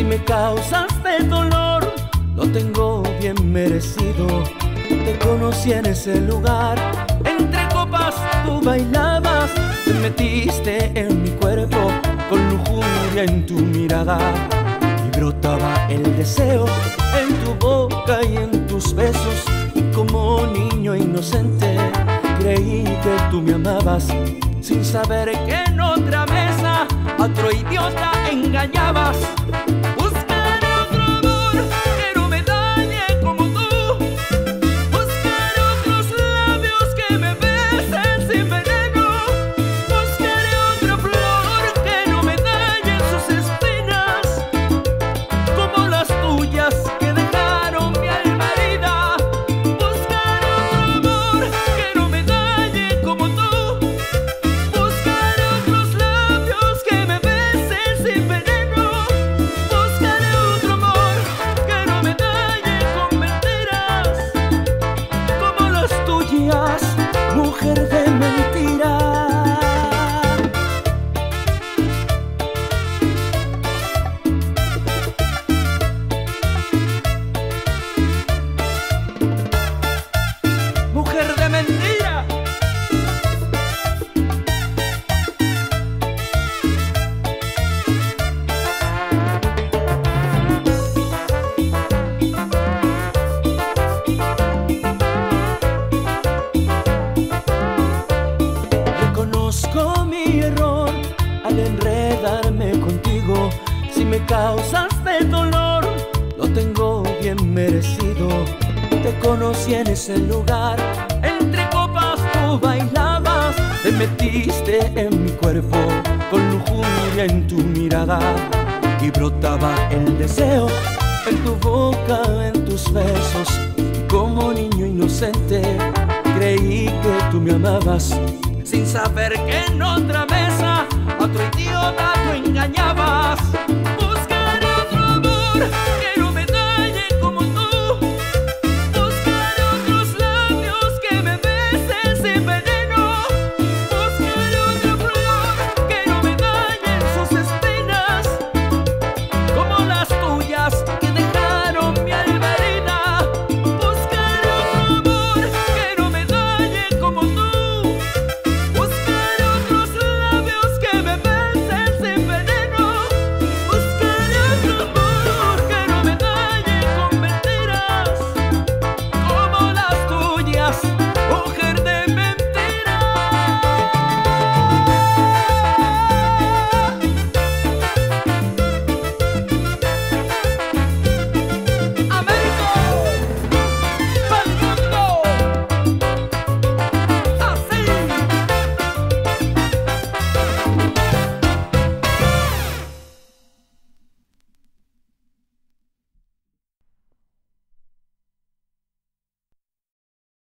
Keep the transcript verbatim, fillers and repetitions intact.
me causaste dolor, lo tengo bien merecido. Te conocí en ese lugar, entre copas tú bailabas, te metiste en mi cuerpo con lujuria en tu mirada y brotaba el deseo en tu boca y en tus besos. Y como niño inocente creí que tú me amabas, sin saber que en otra mesa a otro idiota engañabas. Buscaré otro amor que no me dañe como tú, buscaré otros labios que me besen sin veneno, buscaré otra flor que no me dañe sus espinas, como las tuyas que dejaron mi alma herida. Buscaré otro amor que no me dañe como tú, buscaré otros labios que me besen sin veneno, buscaré otro amor que no me dañe con mentiras, como las tuyas, mujer de mentira. Mujer de mentira. Reconozco mi error al enredarme contigo. Si me causaste dolor, lo tengo bien merecido. Te conocí en ese lugar, entre copas tú bailabas, te metiste en mi cuerpo con lujuria en tu mirada y brotaba el deseo en tu boca, en tus besos. Y como niño inocente creí que tú me amabas, sin saber que en otra mesa a otro idiota tú engañabas. Buscaré otro amor que